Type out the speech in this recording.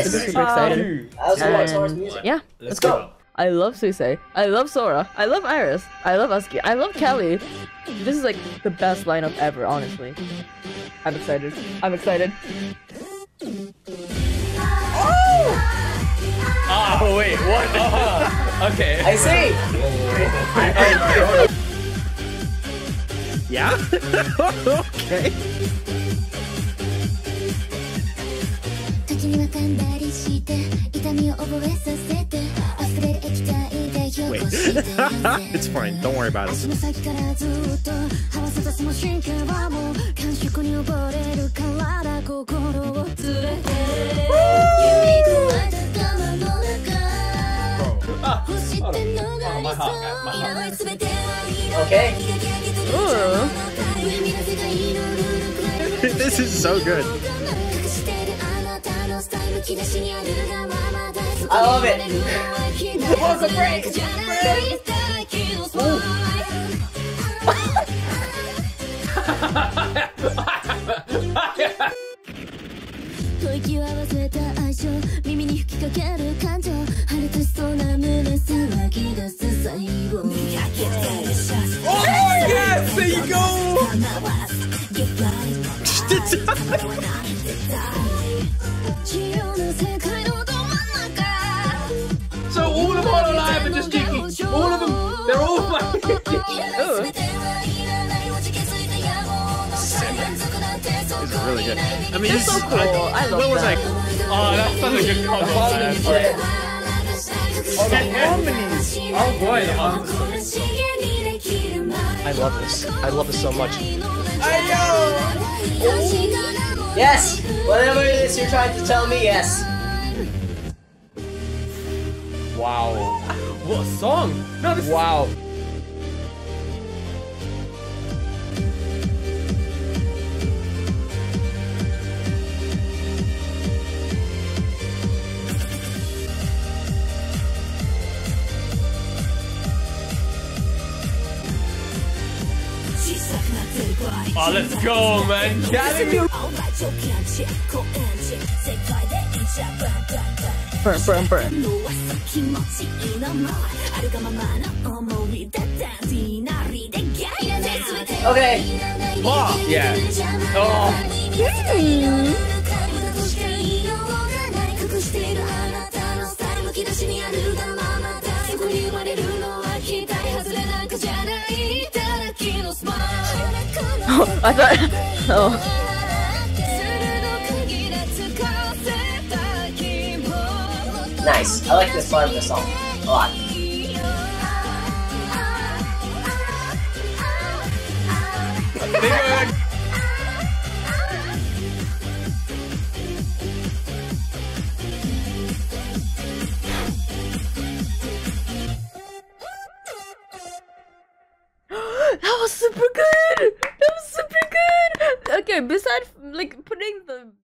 Yes. Super excited. I also like Sora's music. Yeah, Let's go. I love Suisei. I love Sora. I love IRyS. I love AZKi. I love Kelly. This is like the best lineup ever, honestly. I'm excited. I'm excited. Oh wait, what? Okay. I see. Yeah? Okay. 時には噛んだりして痛みを覚えさせて溢れる液体で標高して It's fine, don't worry about it. 足の先からずっと合わせたその神経はもう感触に溺れる体心を連れて指くわえた玉の中星って逃れそういらない全ては Okay. This is so good. I love it. What's the break? Oh yes, there you go. So all of Holo Live are just Tiki. All of them, they're all fucking Tiki. This is really good. I mean, It's so cool. I love Will was that. like, oh, that's such a good concept. Oh, the harmonies. Oh boy, the harmonies. I love this. I love this so much. Yes. Whatever it is you're trying to tell me, yes. Wow. What a song. No, this Wow. Oh, let's go, man. Burn, burn, burn. Okay. Oh, yeah. Oh. I thought. Oh. Nice. I like this part of the song a lot. That was super good. That was super good. Okay, besides like putting the